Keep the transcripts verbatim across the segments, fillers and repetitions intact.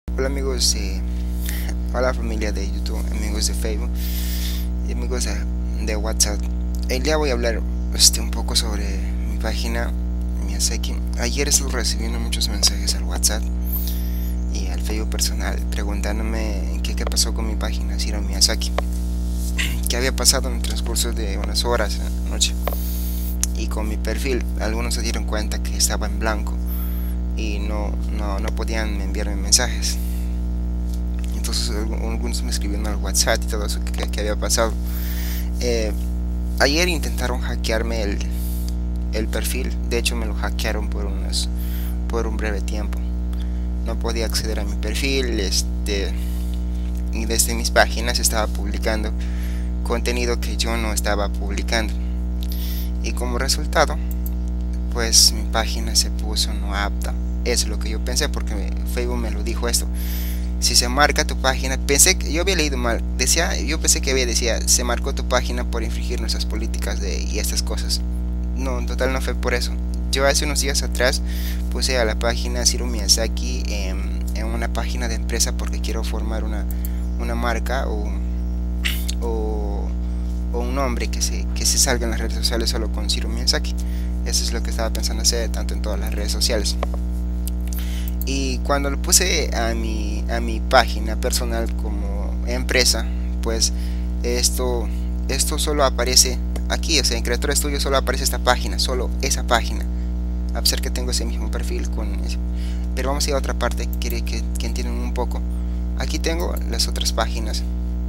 Hola amigos de, hola familia de YouTube, amigos de Facebook y amigos de, de WhatsApp. El día voy a hablar este, un poco sobre mi página Miyazaki. Ayer estuve recibiendo muchos mensajes al WhatsApp y al Facebook personal preguntándome qué, qué pasó con mi página Shiro Miyazaki, qué había pasado en el transcurso de unas horas anoche y con mi perfil. Algunos se dieron cuenta que estaba en blanco y no, no, no podían enviarme mensajes. Entonces algunos me escribieron al WhatsApp y todo eso que, que había pasado. Eh, ayer intentaron hackearme el, el perfil. De hecho me lo hackearon por unos, por un breve tiempo. No podía acceder a mi perfil, este, y desde mis páginas estaba publicando contenido que yo no estaba publicando. Y como resultado, pues mi página se puso no apta. Eso es lo que yo pensé, porque Facebook me lo dijo esto. Si se marca tu página, pensé que yo había leído mal, decía, yo pensé que había decía, se marcó tu página por infringir nuestras políticas de, y estas cosas. No, en total no fue por eso. Yo hace unos días atrás puse a la página Shiro Miyazaki en, en una página de empresa porque quiero formar una, una marca o, o, o un nombre que se, que se salga en las redes sociales solo con Shiro Miyazaki. Eso es lo que estaba pensando hacer, tanto en todas las redes sociales. Y cuando lo puse a mi, a mi página personal como empresa, pues esto, esto solo aparece aquí, o sea, en Creator Studio solo aparece esta página, solo esa página, a pesar que tengo ese mismo perfil con ese. Pero vamos a ir a otra parte, quiere que, que entiendan un poco. Aquí tengo las otras páginas,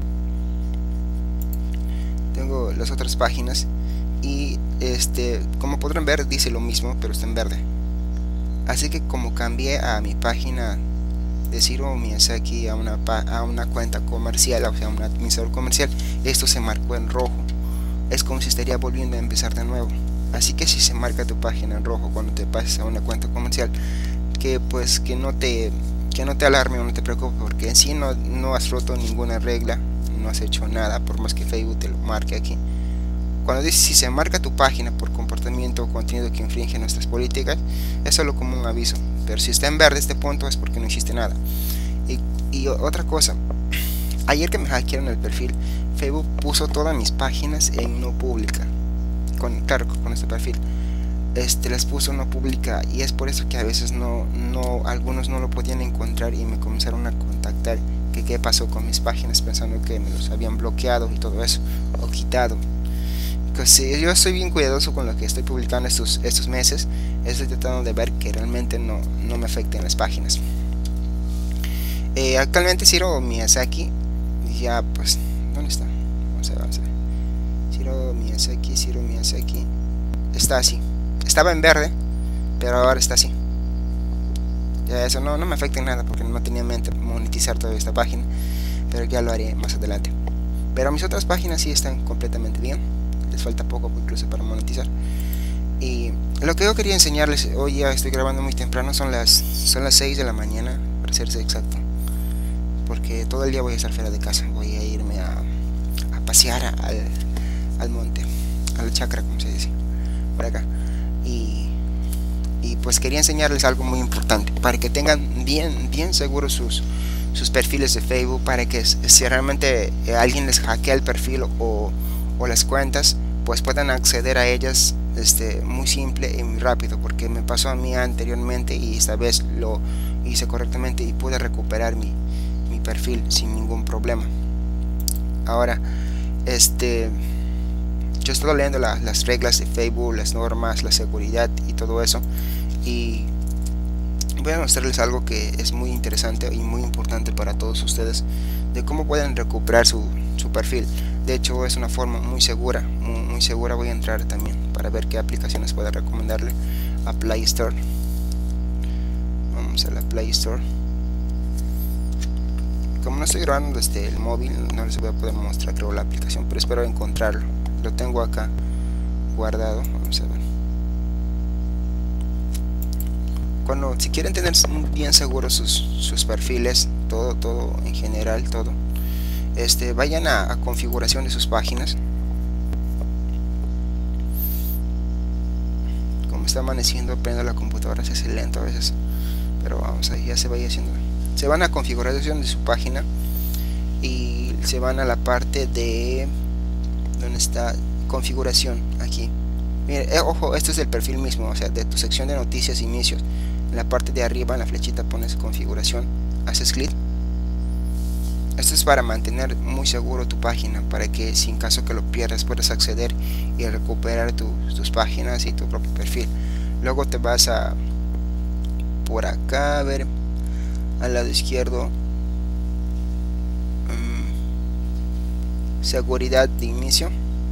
tengo las otras páginas y este, como podrán ver, dice lo mismo, pero está en verde. Así que como cambié a mi página de Shiro Miyazaki a una, a una cuenta comercial, o sea, un administrador comercial, esto se marcó en rojo. Es como si estaría volviendo a empezar de nuevo. Así que si se marca tu página en rojo cuando te pases a una cuenta comercial, que pues que no te, que no te alarme o no te preocupes, porque en sí no, no has roto ninguna regla, no has hecho nada, por más que Facebook te lo marque aquí. Cuando dice si se marca tu página por comportamiento o contenido que infringe nuestras políticas, es solo como un aviso. Pero si está en verde este punto es porque no existe nada. Y, y otra cosa, ayer que me hackearon el perfil, Facebook puso todas mis páginas en no pública. Con, claro, con este perfil. Este, las puso no pública y es por eso que a veces no, no, algunos no lo podían encontrar y me comenzaron a contactar que qué pasó con mis páginas pensando que me los habían bloqueado y todo eso, o quitado. Sí, yo estoy bien cuidadoso con lo que estoy publicando estos, estos meses. Estoy tratando de ver que realmente no, no me afecten las páginas. Eh, actualmente Shiro Miyazaki ya pues, ¿dónde está? Vamos a ver, vamos a ver. Shiro Miyazaki, Shiro Miyazaki está así. Estaba en verde, pero ahora está así. Ya eso no, no me afecta en nada porque no tenía en mente monetizar toda esta página, pero ya lo haré más adelante. Pero mis otras páginas sí están completamente bien. Les falta poco incluso para monetizar. Y lo que yo quería enseñarles, hoy ya estoy grabando muy temprano, son las son las seis de la mañana, para serse exacto, porque todo el día voy a estar fuera de casa, voy a irme a, a pasear al, al monte, al chakra, como se dice, por acá. Y, y pues quería enseñarles algo muy importante, para que tengan bien, bien seguros sus, sus perfiles de Facebook, para que si realmente alguien les hackea el perfil o o las cuentas, pues puedan acceder a ellas este, muy simple y muy rápido, porque me pasó a mí anteriormente y esta vez lo hice correctamente y pude recuperar mi, mi perfil sin ningún problema. Ahora, este, yo estoy leyendo la, las reglas de Facebook, las normas, la seguridad y todo eso, y voy a mostrarles algo que es muy interesante y muy importante para todos ustedes, de cómo pueden recuperar su, su perfil. De hecho es una forma muy segura, muy, muy segura. Voy a entrar también para ver qué aplicaciones puedo recomendarle a Play Store. Vamos a la Play Store. Como no estoy grabando desde el móvil, no les voy a poder mostrar creo la aplicación, pero espero encontrarlo. Lo tengo acá guardado. Vamos a ver. Cuando, si quieren tener bien seguros sus, sus perfiles, todo, todo en general, todo, este, vayan a, a configuración de sus páginas. Como está amaneciendo, prendo la computadora, se hace lento a veces, pero vamos ahí, ya se vaya haciendo. se van a configuración de su página y se van a la parte de donde está configuración. Aquí, mire, eh, ojo, esto es del perfil mismo, o sea, de tu sección de noticias, inicios. En la parte de arriba, en la flechita, pones configuración, haces clic. Esto es para mantener muy seguro tu página, para que si en caso que lo pierdas puedas acceder y recuperar tu, tus páginas y tu propio perfil. Luego te vas a por acá, a ver, al lado izquierdo, um, seguridad de inicio.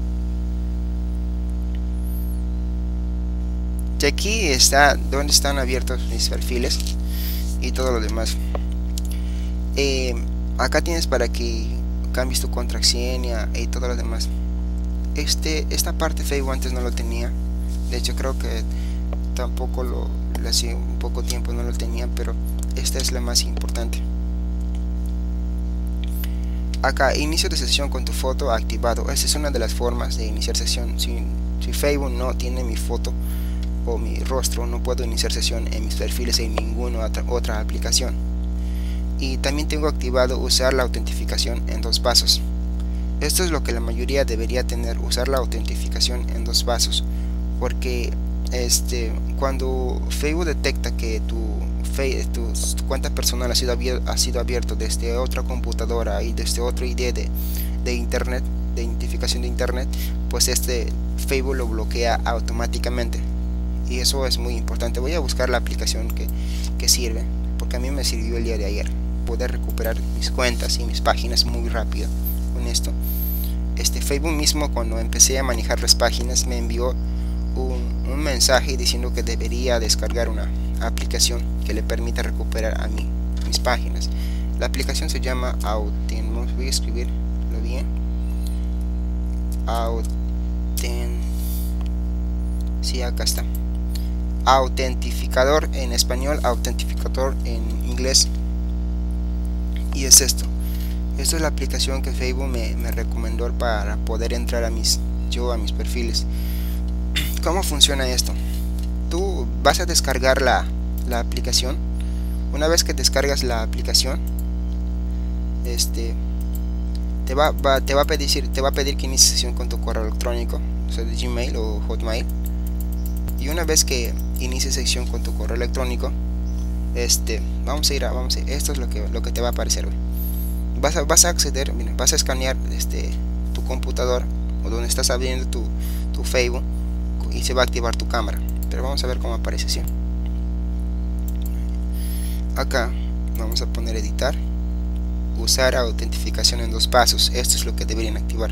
Y aquí está donde están abiertos mis perfiles y todo lo demás. Eh, acá tienes para que cambies tu contraseña y todo lo demás. Este, esta parte Facebook antes no lo tenía. De hecho creo que tampoco lo, lo hacía un poco tiempo no lo tenía, pero esta es la más importante. Acá, inicio de sesión con tu foto activado. Esa es una de las formas de iniciar sesión. Si, si Facebook no tiene mi foto o mi rostro, no puedo iniciar sesión en mis perfiles en ninguna otra, otra aplicación. Y también tengo activado usar la autentificación en dos pasos. Esto es lo que la mayoría debería tener, usar la autentificación en dos pasos, porque este cuando Facebook detecta que tu, tu, tu cuenta personal ha sido, abierto, ha sido abierto desde otra computadora y desde otro I D de, de internet, de identificación de internet, pues este Facebook lo bloquea automáticamente. Y eso es muy importante. Voy a buscar la aplicación que, que sirve, porque a mí me sirvió el día de ayer poder recuperar mis cuentas y mis páginas muy rápido con esto. Este Facebook mismo, cuando empecé a manejar las páginas, me envió un, un mensaje diciendo que debería descargar una aplicación que le permita recuperar a mí mis páginas. La aplicación se llama Auten, voy a escribirlo bien, Auten, sí, acá está, autentificador en español, autentificador en inglés. Y es esto. Esto es la aplicación que Facebook me, me recomendó para poder entrar a mis yo a mis perfiles. ¿Cómo funciona esto? Tú vas a descargar la, la aplicación. Una vez que descargas la aplicación, este te va, va, te va a pedir te va a pedir que inicies sesión con tu correo electrónico, o sea, de Gmail o Hotmail. Y una vez que inicies sesión con tu correo electrónico, este vamos a ir a vamos a ir, esto es lo que lo que te va a aparecer. Vas a, vas a acceder, mira, vas a escanear este tu computadora o donde estás abriendo tu, tu Facebook y se va a activar tu cámara. Pero vamos a ver cómo aparece así. Acá vamos a poner editar, usar autentificación en dos pasos. Esto es lo que deberían activar.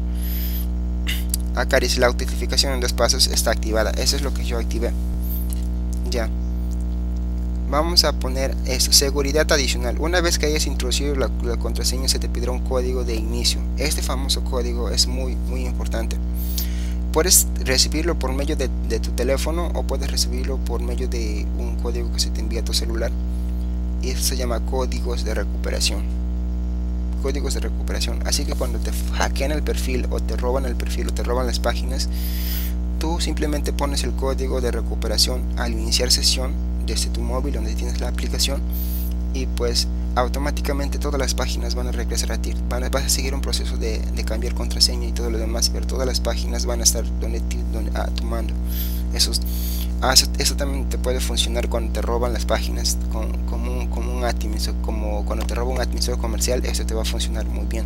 Acá dice la autentificación en dos pasos está activada. Eso es lo que yo activé. Ya. Vamos a poner esto, seguridad adicional. Una vez que hayas introducido la, la contraseña, se te pedirá un código de inicio. Este famoso código es muy muy importante. Puedes recibirlo por medio de, de tu teléfono o puedes recibirlo por medio de un código que se te envía a tu celular. Y eso se llama códigos de recuperación. Códigos de recuperación. Así que cuando te hackean el perfil o te roban el perfil o te roban las páginas, tú simplemente pones el código de recuperación al iniciar sesión desde tu móvil donde tienes la aplicación, y pues automáticamente todas las páginas van a regresar a ti. Van a, vas a seguir un proceso de, de cambiar contraseña y todo lo demás, pero todas las páginas van a estar donde, donde a tu mando. Eso, ah, eso, eso también te puede funcionar cuando te roban las páginas con, como, un, como un administrador, como cuando te roba un administrador comercial. Eso te va a funcionar muy bien.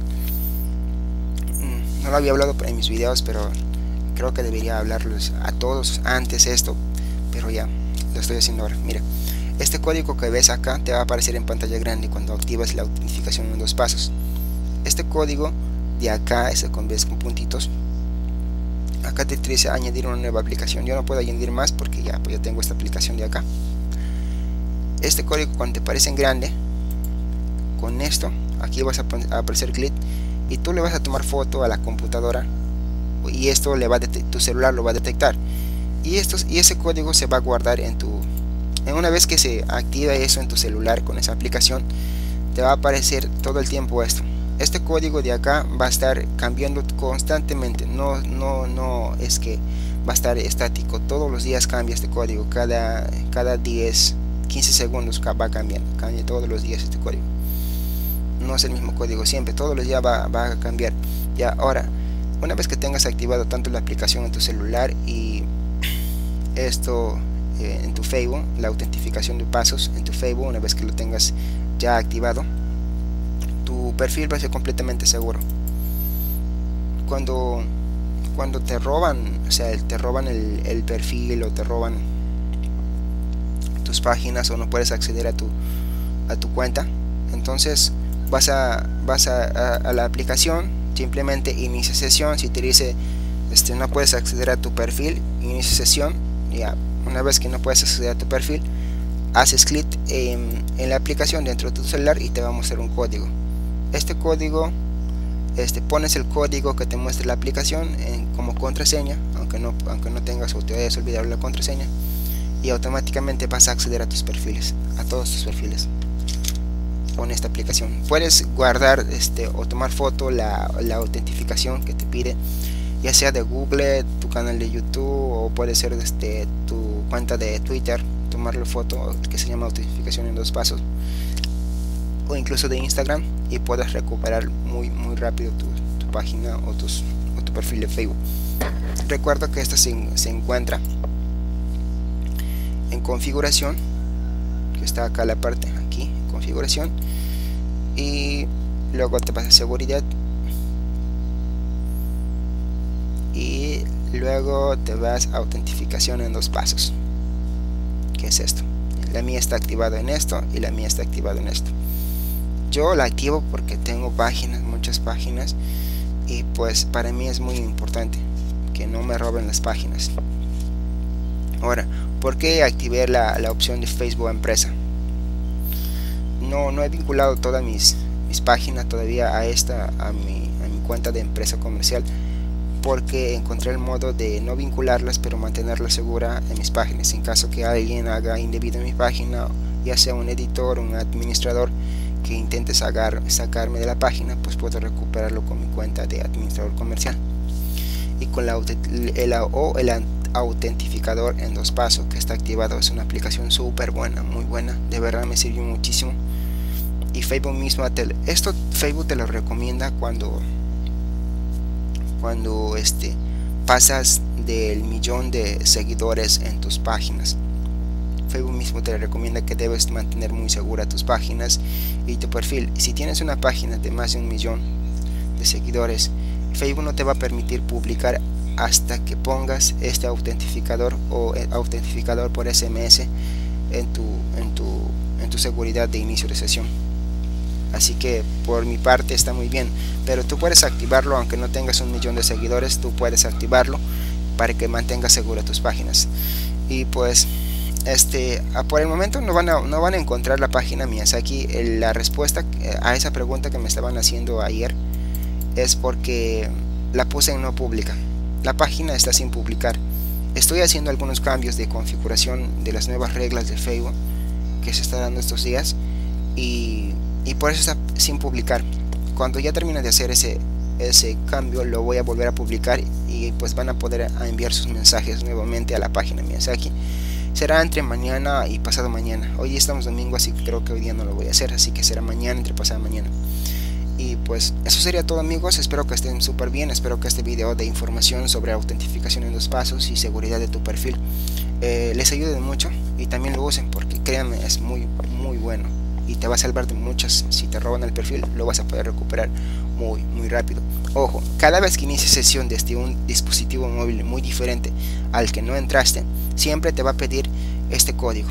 No lo había hablado en mis videos, pero creo que debería hablarles a todos antes esto, pero ya lo estoy haciendo ahora. Mira, este código que ves acá te va a aparecer en pantalla grande cuando activas la autentificación en dos pasos. Este código de acá, ese con ves con puntitos, acá te dice añadir una nueva aplicación. Yo no puedo añadir más porque ya, pues ya tengo esta aplicación de acá. Este código cuando te aparece en grande, con esto aquí vas a, a aparecer clic y tú le vas a tomar foto a la computadora y esto le va a tu celular lo va a detectar. Y, estos, y ese código se va a guardar en tu en una vez que se activa eso en tu celular con esa aplicación, te va a aparecer todo el tiempo esto. Este código de acá va a estar cambiando constantemente. No, no, no es que va a estar estático. Todos los días cambia este código. Cada, cada diez, quince segundos va cambiando, cambia todos los días este código. No es el mismo código siempre, todos los días va, va a cambiar. Ya, ahora, una vez que tengas activado tanto la aplicación en tu celular y esto eh, en tu Facebook, la autentificación de pasos en tu Facebook, una vez que lo tengas ya activado, tu perfil va a ser completamente seguro. Cuando cuando te roban, o sea, te roban el, el perfil o te roban tus páginas o no puedes acceder a tu a tu cuenta, entonces vas a vas a, a, a la aplicación, simplemente inicia sesión. Si te dice este no puedes acceder a tu perfil, inicia sesión. Ya, una vez que no puedes acceder a tu perfil, haces clic en, en la aplicación dentro de tu celular y te va a mostrar un código. Este código, este, pones el código que te muestra la aplicación en, como contraseña, aunque no, aunque no tengas o te vayas a olvidar la contraseña, y automáticamente vas a acceder a tus perfiles, a todos tus perfiles con esta aplicación. Puedes guardar este, o tomar foto la, la autentificación que te pide, ya sea de Google, tu canal de YouTube, o puede ser desde tu cuenta de Twitter, tomarle foto, que se llama autentificación en dos pasos, o incluso de Instagram, y puedes recuperar muy muy rápido tu, tu página o, tus, o tu perfil de Facebook. Recuerda que esto se, se encuentra en configuración, que está acá la parte, aquí, configuración, y luego te vas a seguridad, y luego te vas a autentificación en dos pasos, que es esto. La mía está activada en esto y la mía está activada en esto. Yo la activo porque tengo páginas, muchas páginas, y pues para mí es muy importante que no me roben las páginas. Ahora, ¿por qué activé la, la opción de Facebook Empresa? No, no he vinculado todas mis, mis páginas todavía a esta, a mi, a mi cuenta de empresa comercial, porque encontré el modo de no vincularlas pero mantenerla segura en mis páginas. En caso que alguien haga indebido en mi página, ya sea un editor, un administrador que intente sacar, sacarme de la página, pues puedo recuperarlo con mi cuenta de administrador comercial. Y con la, el, o el autentificador en dos pasos que está activado, es una aplicación súper buena, muy buena, de verdad me sirvió muchísimo. Y Facebook mismo, te, esto Facebook te lo recomienda cuando cuando este pasas del millón de seguidores en tus páginas. Facebook mismo te recomienda que debes mantener muy segura tus páginas y tu perfil. Si tienes una página de más de un millón de seguidores, Facebook no te va a permitir publicar hasta que pongas este autentificador o autentificador por S M S en tu, en tu, en tu seguridad de inicio de sesión. Así que por mi parte está muy bien, pero tú puedes activarlo aunque no tengas un millón de seguidores. Tú puedes activarlo para que mantengas segura tus páginas. Y pues este por el momento no van a, no van a encontrar la página Miyazaki. La respuesta a esa pregunta que me estaban haciendo ayer es porque la puse en no pública. La página está sin publicar. Estoy haciendo algunos cambios de configuración de las nuevas reglas de Facebook que se está dando estos días, y y por eso está sin publicar. Cuando ya termine de hacer ese, ese cambio, lo voy a volver a publicar y pues van a poder enviar sus mensajes nuevamente a la página Miyazaki. Será entre mañana y pasado mañana. Hoy estamos domingo, así que creo que hoy día no lo voy a hacer, así que será mañana, entre pasado mañana. Y pues eso sería todo, amigos. Espero que estén súper bien. Espero que este video de información sobre autentificación en dos pasos y seguridad de tu perfil eh, les ayude mucho y también lo usen, porque créanme, es muy muy bueno y te va a salvar de muchas. Si te roban el perfil, lo vas a poder recuperar muy muy rápido. Ojo, cada vez que inicies sesión desde un dispositivo móvil muy diferente al que no entraste, siempre te va a pedir este código.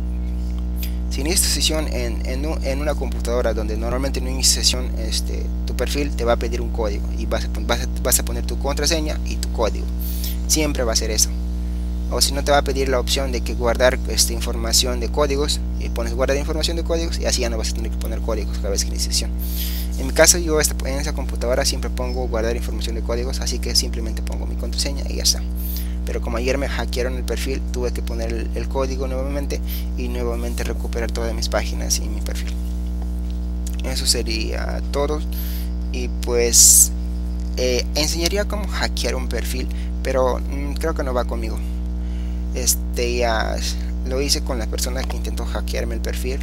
Si inicias sesión en, en, un, en una computadora donde normalmente no inicia sesión, este, tu perfil te va a pedir un código y vas a, vas, a, vas a poner tu contraseña y tu código. Siempre va a ser eso. O si no, te va a pedir la opción de que guardar esta información de códigos, y pones guardar información de códigos y así ya no vas a tener que poner códigos cada vez que inicies sesión. En mi caso, yo esta, en esa computadora siempre pongo guardar información de códigos, así que simplemente pongo mi contraseña y ya está. Pero como ayer me hackearon el perfil, tuve que poner el, el código nuevamente y nuevamente recuperar todas mis páginas y mi perfil. Eso sería todo. Y pues eh, enseñaría cómo hackear un perfil, pero mmm, creo que no va conmigo. Este ya Lo hice con la persona que intentó hackearme el perfil,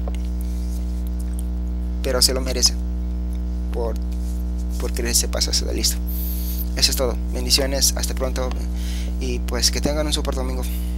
pero se lo merece por, por quererse pasarse de listo. Eso es todo. Bendiciones, hasta pronto y pues que tengan un super domingo.